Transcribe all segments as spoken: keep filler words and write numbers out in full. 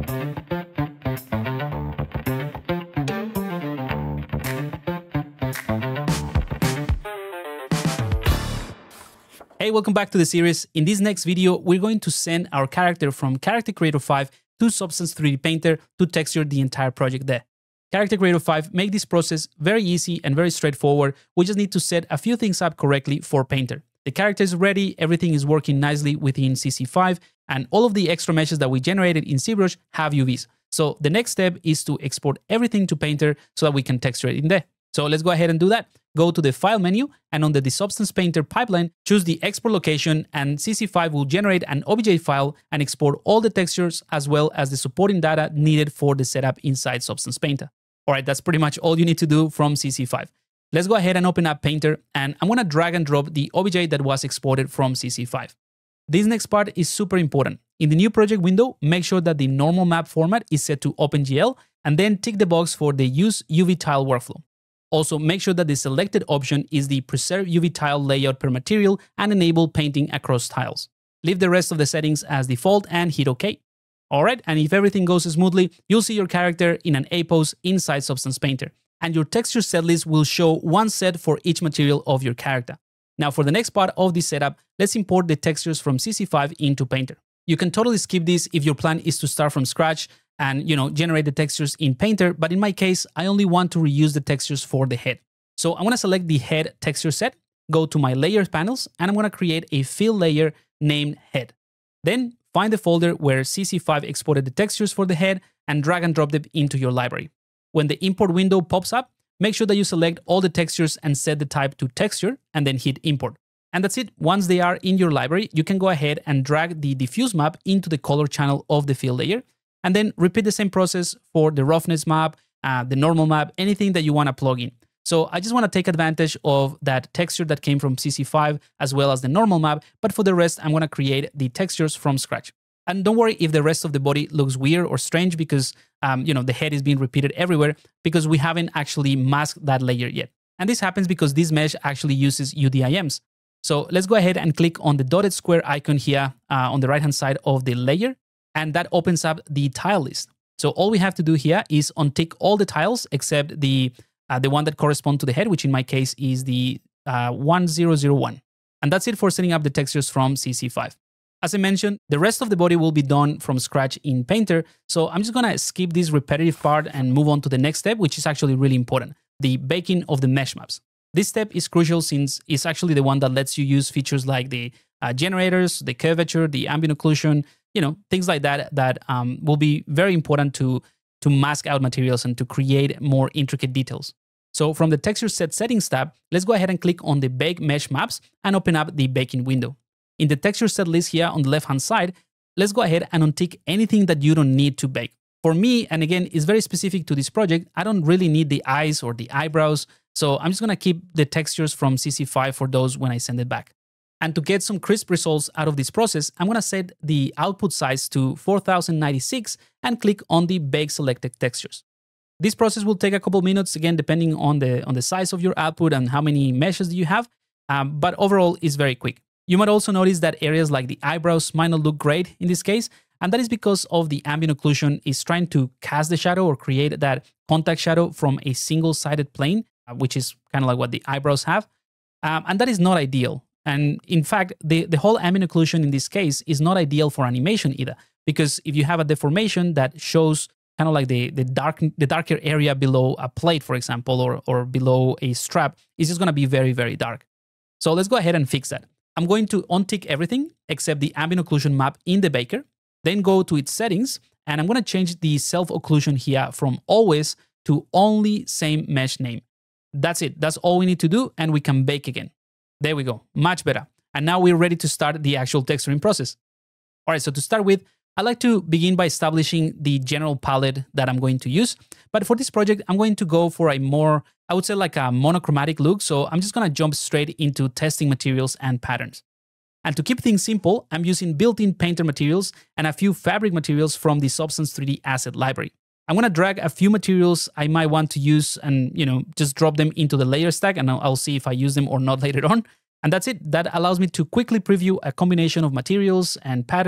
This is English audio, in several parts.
Hey, welcome back to the series. In this next video, we're going to send our character from Character Creator five to Substance three D Painter to texture the entire project there. Character Creator five make this process very easy and very straightforward. We just need to set a few things up correctly for Painter. The character is ready, everything is working nicely within C C five, and all of the extra meshes that we generated in ZBrush have U Vs. So the next step is to export everything to Painter so that we can texture it in there. So let's go ahead and do that. Go to the File menu, and on the Substance Painter pipeline, choose the export location, and C C five will generate an O B J file and export all the textures as well as the supporting data needed for the setup inside Substance Painter. All right, that's pretty much all you need to do from C C five. Let's go ahead and open up Painter, and I'm gonna drag and drop the O B J that was exported from C C five. This next part is super important. In the new project window, make sure that the normal map format is set to OpenGL, and then tick the box for the Use U V Tile workflow. Also, make sure that the selected option is the Preserve U V Tile Layout per Material and enable painting across tiles. Leave the rest of the settings as default and hit OK. Alright, and if everything goes smoothly, you'll see your character in an A pose inside Substance Painter, and your texture setlist will show one set for each material of your character. Now for the next part of this setup, let's import the textures from C C five into Painter. You can totally skip this if your plan is to start from scratch and, you know, generate the textures in Painter, but in my case, I only want to reuse the textures for the head. So I'm gonna select the head texture set, go to my layers panels, and I'm gonna create a fill layer named head. Then find the folder where C C five exported the textures for the head and drag and drop them into your library. When the import window pops up, make sure that you select all the textures and set the type to texture and then hit import. And that's it. Once they are in your library, you can go ahead and drag the diffuse map into the color channel of the fill layer, and then repeat the same process for the roughness map, uh, the normal map, anything that you want to plug in. So I just want to take advantage of that texture that came from C C five as well as the normal map, but for the rest, I'm going to create the textures from scratch. And don't worry if the rest of the body looks weird or strange because um, you know, the head is being repeated everywhere because we haven't actually masked that layer yet. And this happens because this mesh actually uses U D I Ms. So let's go ahead and click on the dotted square icon here uh, on the right-hand side of the layer, and that opens up the tile list. So all we have to do here is untick all the tiles except the uh, the one that corresponds to the head, which in my case is the uh, one zero zero one. And that's it for setting up the textures from C C five. As I mentioned, the rest of the body will be done from scratch in Painter, so I'm just gonna skip this repetitive part and move on to the next step, which is actually really important, the baking of the mesh maps. This step is crucial since it's actually the one that lets you use features like the uh, generators, the curvature, the ambient occlusion, you know, things like that that um, will be very important to, to mask out materials and to create more intricate details. So from the Texture Set Settings tab, let's go ahead and click on the Bake Mesh Maps and open up the baking window. In the texture set list here on the left-hand side, let's go ahead and untick anything that you don't need to bake. For me, and again, it's very specific to this project, I don't really need the eyes or the eyebrows, so I'm just gonna keep the textures from C C five for those when I send it back. And to get some crisp results out of this process, I'm gonna set the output size to four thousand ninety-six and click on the Bake Selected Textures. This process will take a couple minutes, again, depending on the, on the size of your output and how many meshes you have, um, but overall, it's very quick. You might also notice that areas like the eyebrows might not look great in this case, and that is because of the ambient occlusion is trying to cast the shadow or create that contact shadow from a single-sided plane, which is kind of like what the eyebrows have, um, and that is not ideal. And in fact, the, the whole ambient occlusion in this case is not ideal for animation either, because if you have a deformation that shows kind of like the, the, dark, the darker area below a plate, for example, or, or below a strap, it's just going to be very, very dark. So let's go ahead and fix that. I'm going to untick everything except the ambient occlusion map in the Baker, then go to its settings, and I'm going to change the self-occlusion here from always to only same mesh name. That's it. That's all we need to do, and we can bake again. There we go. Much better. And now we're ready to start the actual texturing process. All right, so to start with, I like to begin by establishing the general palette that I'm going to use. But for this project, I'm going to go for a more, I would say like a monochromatic look. So I'm just going to jump straight into testing materials and patterns. And to keep things simple, I'm using built-in Painter materials and a few fabric materials from the Substance three D asset library. I'm going to drag a few materials I might want to use and, you know, just drop them into the layer stack, and I'll, I'll see if I use them or not later on. And that's it. That allows me to quickly preview a combination of materials and patterns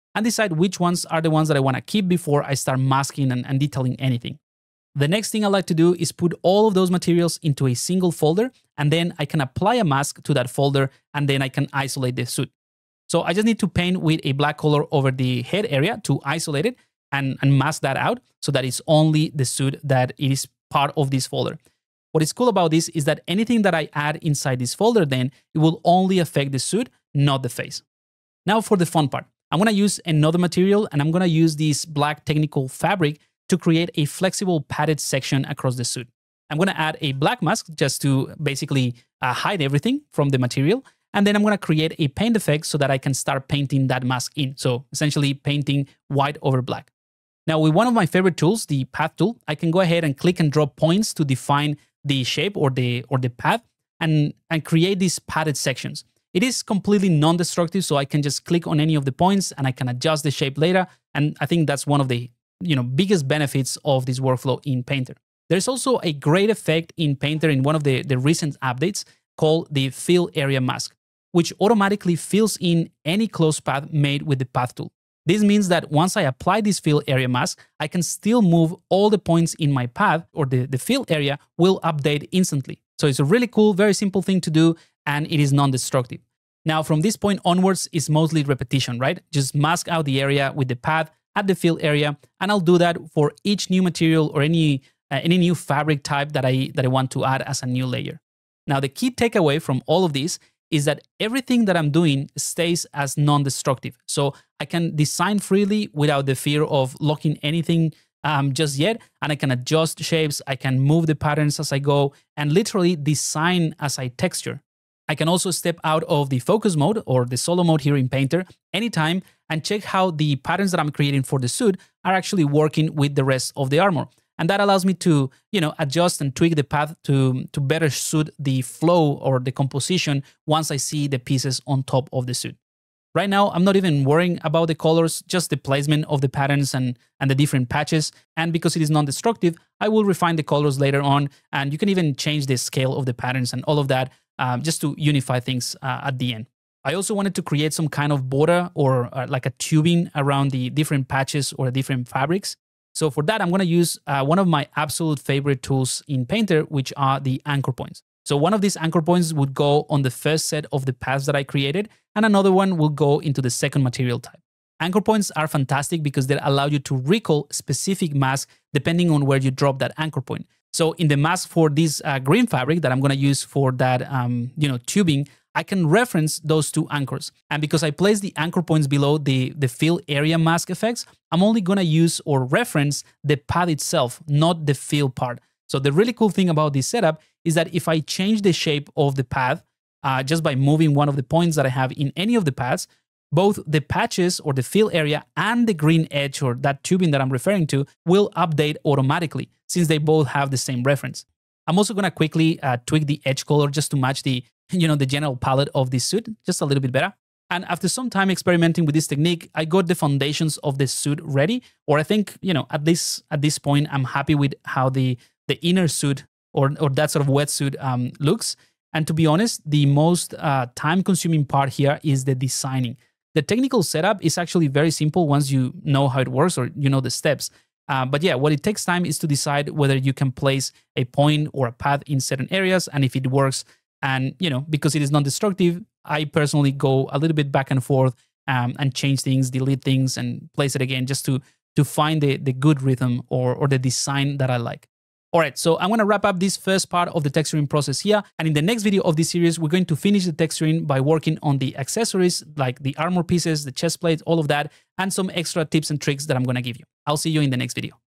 and decide which ones are the ones that I want to keep before I start masking and, and detailing anything. The next thing I like to do is put all of those materials into a single folder, and then I can apply a mask to that folder, and then I can isolate the suit. So I just need to paint with a black color over the head area to isolate it and, and mask that out so that it's only the suit that it is part of this folder. What is cool about this is that anything that I add inside this folder, then it will only affect the suit, not the face. Now for the fun part. I'm going to use another material, and I'm going to use this black technical fabric to create a flexible padded section across the suit. I'm going to add a black mask just to basically uh, hide everything from the material. And then I'm going to create a paint effect so that I can start painting that mask in. So essentially painting white over black. Now with one of my favorite tools, the path tool, I can go ahead and click and drop points to define the shape or the, or the path and, and create these padded sections. It is completely non-destructive, so I can just click on any of the points and I can adjust the shape later. And I think that's one of the you know, biggest benefits of this workflow in Painter. There's also a great effect in Painter in one of the, the recent updates called the Fill Area Mask, which automatically fills in any closed path made with the path tool. This means that once I apply this fill area mask, I can still move all the points in my path, or the, the fill area will update instantly. So it's a really cool, very simple thing to do, and it is non-destructive. Now, from this point onwards, it's mostly repetition, right? Just mask out the area with the path at the fill area, and I'll do that for each new material or any uh, any new fabric type that I that I want to add as a new layer. Now, the key takeaway from all of this is that everything that I'm doing stays as non-destructive. So I can design freely without the fear of locking anything um, just yet, and I can adjust shapes, I can move the patterns as I go, and literally design as I texture. I can also step out of the focus mode or the solo mode here in Painter anytime and check how the patterns that I'm creating for the suit are actually working with the rest of the armor. And that allows me to, you know, adjust and tweak the path to, to better suit the flow or the composition once I see the pieces on top of the suit. Right now, I'm not even worrying about the colors, just the placement of the patterns and, and the different patches. And because it is non-destructive, I will refine the colors later on. And you can even change the scale of the patterns and all of that um, just to unify things uh, at the end. I also wanted to create some kind of border or uh, like a tubing around the different patches or different fabrics. So for that, I'm going to use uh, one of my absolute favorite tools in Painter, which are the anchor points. So one of these anchor points would go on the first set of the paths that I created, and another one will go into the second material type. Anchor points are fantastic because they allow you to recall specific masks depending on where you drop that anchor point. So in the mask for this uh, green fabric that I'm going to use for that um, you know, tubing, I can reference those two anchors. And because I place the anchor points below the, the fill area mask effects, I'm only going to use or reference the path itself, not the fill part. So the really cool thing about this setup is that if I change the shape of the path uh, just by moving one of the points that I have in any of the paths, both the patches or the fill area and the green edge or that tubing that I'm referring to will update automatically since they both have the same reference. I'm also going to quickly uh, tweak the edge color just to match the, you know, the general palette of this suit just a little bit better. And after some time experimenting with this technique, I got the foundations of the suit ready, or I think, you know, at this at this point, I'm happy with how the the inner suit or, or that sort of wetsuit um, looks. And to be honest, the most uh, time-consuming part here is the designing. The technical setup is actually very simple once you know how it works or you know the steps. Uh, but yeah, what it takes time is to decide whether you can place a point or a path in certain areas and if it works. And, you know, because it is non-destructive, I personally go a little bit back and forth um, and change things, delete things, and place it again just to, to find the, the good rhythm or, or the design that I like. All right, so I'm going to wrap up this first part of the texturing process here. And in the next video of this series, we're going to finish the texturing by working on the accessories, like the armor pieces, the chest plates, all of that, and some extra tips and tricks that I'm going to give you. I'll see you in the next video.